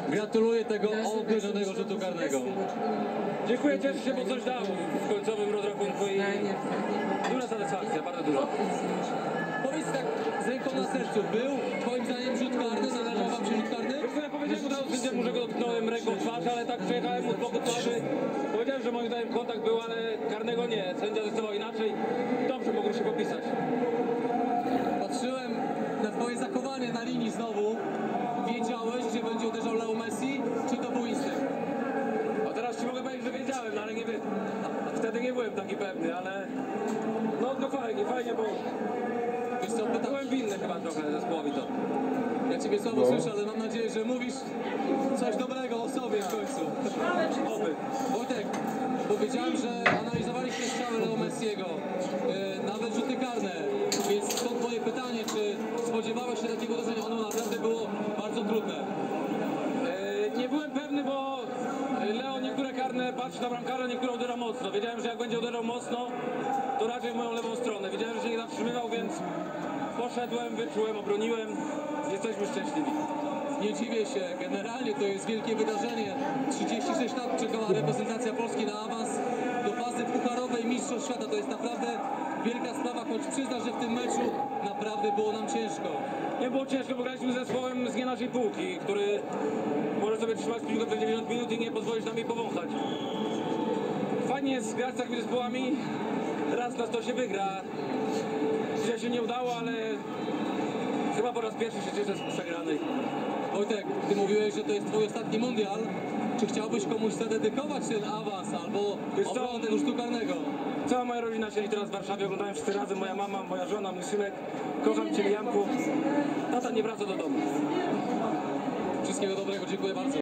Gratuluję tego obniżonego rzutu karnego. Dziękuję, cieszę się, bo coś dał w końcowym rozrachunku i duża satysfakcja, bardzo duża. Powiedz tak z ręką na sercu, był twoim zdaniem rzut karny? Należał wam się rzut karny? Wiesz co, ja powiedziałem od razu sędziemu, że go dotknąłem ręką w twarz, ale tak przejechałem mu z boku twarzy. Powiedziałem, że moim zdaniem kontakt był, ale karnego nie. Sędzia zdecydował inaczej. Dobrze, mogą się popisać. Patrzyłem na twoje zachowanie na linii znowu. Wiedziałeś, gdzie będzie uderzał Leo Messi, czy to był instynkt? A teraz ci mogę powiedzieć, że wiedziałem, no ale nie wiem. Wtedy nie byłem taki pewny, ale no fajnie, bo Wiesz co, pytam, byłem winny chyba trochę zespołowi to. ja ciebie słabo słyszę, ale mam nadzieję, że mówisz coś dobrego o sobie w końcu. Oby. Wojtek, powiedziałem, że analizowaliście strzały Leo Messiego, nawet rzuty karne, więc to twoje pytanie, czy spodziewałeś się takiego uderzenia? Ono naprawdę było bardzo trudne. Nie byłem pewny, bo Leo niektóre karne patrzy na bramkarza, niektóre uderza mocno. Wiedziałem, że jak będzie uderzał mocno, to raczej w moją lewą stronę. Wiedziałem, że się nie zatrzymywał, więc poszedłem, wyczułem, obroniłem. Jesteśmy szczęśliwi. Nie dziwię się, generalnie to jest wielkie wydarzenie. 36 lat czekała reprezentacja Polski na awans do fazy pucharowej Mistrzostw Świata. To jest naprawdę wielka sprawa, choć przyznasz, że w tym meczu naprawdę było nam ciężko. Nie było ciężko, bo graliśmy z zespołem z nie naszej półki, który może sobie trzymać piłkę przez 90 minut i nie pozwolić nam jej powąchać. Fajnie jest grać z takimi zespołami, raz na 100 się wygra. Dzisiaj się nie udało, ale chyba po raz pierwszy się cieszę z przegranej. Wojtek, ty mówiłeś, że to jest twój ostatni mundial. Czy chciałbyś komuś zadedykować ten awans albo obronę tego rzutu karnego? Cała moja rodzina siedzi teraz w Warszawie, oglądałem 4 razy, moja mama, moja żona, mój synek. Kocham Cię, Janku. Tata nie wraca do domu. Wszystkiego dobrego, dziękuję bardzo.